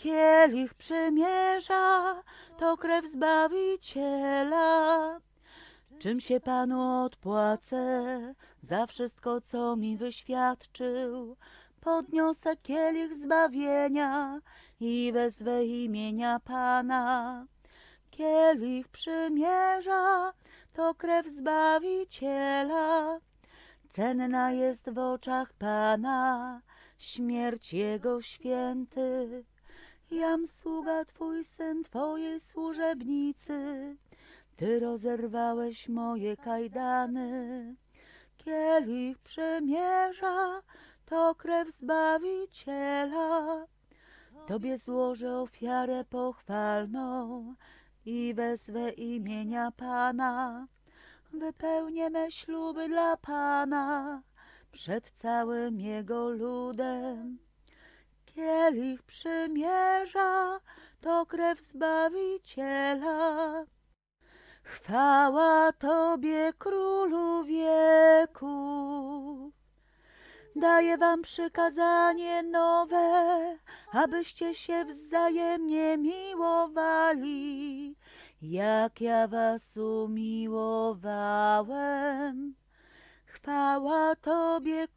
Kielich przymierza to krew Zbawiciela. Czym się Panu odpłacę za wszystko, co mi wyświadczył? Podniosę kielich zbawienia i wezwę imienia Pana. Kielich przymierza to krew Zbawiciela. Cenna jest w oczach Pana śmierć Jego świętych. Jam sługa Twój, Syn Twojej służebnicy. Ty rozerwałeś moje kajdany. Kielich przymierza to krew Zbawiciela. Tobie złożę ofiarę pochwalną i wezwę imienia Pana. Wypełnię me śluby dla Pana przed całym Jego ludem. Kielich przymierza to krew Zbawiciela. Chwała Tobie, Królu wieków. Daję wam przykazanie nowe, abyście się wzajemnie miłowali, jak ja was umiłowałem. Chwała Tobie,